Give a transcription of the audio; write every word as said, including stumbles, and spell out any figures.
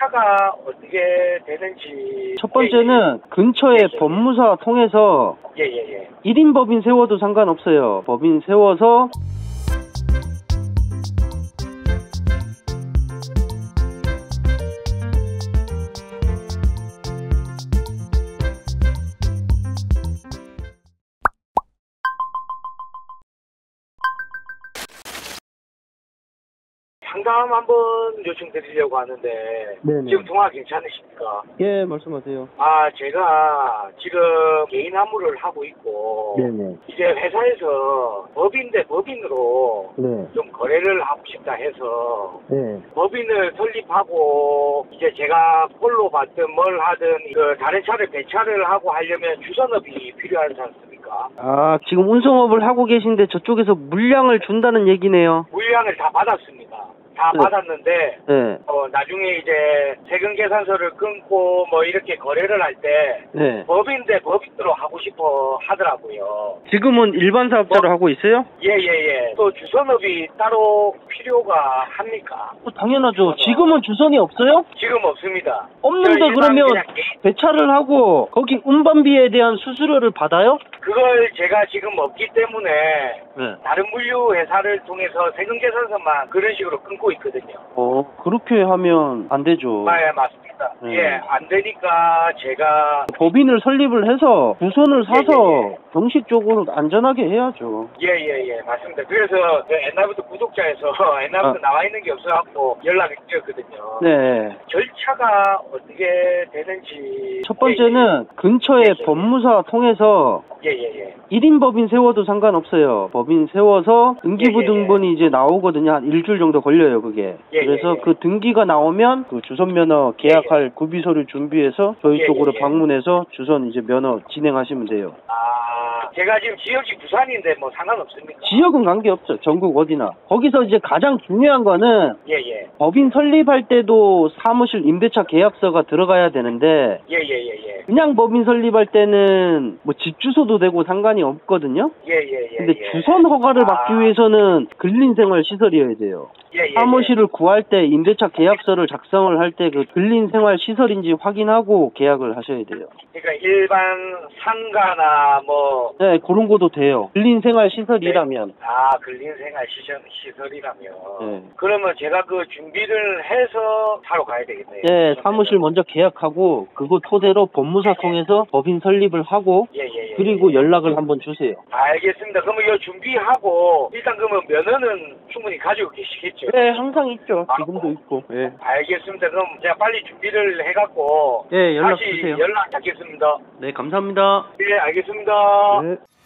절차가 어떻게 되는지. 첫 번째는 근처에 예, 예. 법무사 통해서 예예예. 일 인 법인 세워도 상관없어요. 법인 세워서 상담 한번 요청드리려고 하는데 네네. 지금 통화 괜찮으십니까? 예, 말씀하세요. 아, 제가 지금 개인 업무를 하고 있고 네네. 이제 회사에서 법인 대 법인으로 네. 좀 거래를 하고 싶다 해서 네. 법인을 설립하고 이제 제가 폴로 받든 뭘 하든 그 다른 차를 배차를 하고 하려면 주선업이 필요하지 않습니까? 아, 지금 운송업을 하고 계신데 저쪽에서 물량을 준다는 얘기네요. 물량을 다 받았습니다. 다 네. 받았는데 네. 어, 나중에 이제 세금 계산서를 끊고 뭐 이렇게 거래를 할 때 네. 법인 대 법인으로 하고 싶어 하더라고요. 지금은 일반 사업자로 뭐? 하고 있어요? 예예예. 또 주선업이 따로 필요가 합니까? 어, 당연하죠. 지금은 주선이 없어요? 지금 없습니다. 없는데 저 일반 그러면 그냥 개인- 배차를 하고 거기 운반비에 대한 수수료를 받아요? 그걸 제가 지금 없기 때문에 네. 다른 물류 회사를 통해서 세금 계산서만 그런 식으로 끊고 있거든요. 어, 그렇게 하면 안 되죠. 아, 예, 맞습니다. 네. 예, 안 되니까 제가 법인을 설립을 해서 주선을 사서 예, 예. 정식적으로 안전하게 해야죠. 예, 예, 예, 맞습니다. 그래서 그 옛날부터 구독자에서 옛날부터 아. 나와 있는 게 없어갖고 연락을 드렸거든요. 네. 절차가 어떻게 되는지. 첫 번째는 근처에 예, 예. 법무사 통해서 예, 예, 예. 일 인 법인 세워도 상관없어요. 법인 세워서 등기부 예, 예, 예. 등본이 이제 나오거든요. 한 일주일 정도 걸려요, 그게. 예, 그래서 예, 예. 그 등기가 나오면 그 주선 면허 계약할 구비 서류 준비해서 저희 예, 쪽으로 예, 예. 방문해서 주선 이제 면허 진행하시면 돼요. 아, 제가 지금 지역이 부산인데 뭐 상관없습니까? 지역은 관계없죠. 전국 어디나. 거기서 이제 가장 중요한 거는 예, 예. 법인 설립할 때도 사무실 임대차 계약서가 들어가야 되는데 예, 예, 예, 예. 그냥 법인 설립할 때는 뭐 집 주소도 되고 상관이 없거든요. 예, 예, 예. 근데 예. 주선 허가를 아, 받기 위해서는 근린생활 시설이어야 돼요. 예, 예, 사무실을 구할 때 임대차 계약서를 작성을 할 때 그 근린생활 시설인지 확인하고 계약을 하셔야 돼요. 그러니까 일반 상가나 뭐 네, 그런 것도 돼요. 근린생활 시설이라면. 아, 근린생활 시설, 시설이라면. 네. 그러면 제가 그 준비를 해서 사러 가야 되겠네요. 네, 사무실 먼저 계약하고 그거 토대로 법무사 통해서 법인 설립을 하고 예, 예, 예. 그리고 예. 연락을 한번 주세요. 알겠습니다. 그러면 이거 준비하고 일단 그러면 면허는 충분히 가지고 계시겠죠? 네, 항상 있죠. 아, 지금도 있고. 네. 알겠습니다. 그럼 제가 빨리 준비를 해갖고 네, 연락 다시 주세요. 연락 받겠습니다. 네, 감사합니다. 예, 알겠습니다. 네.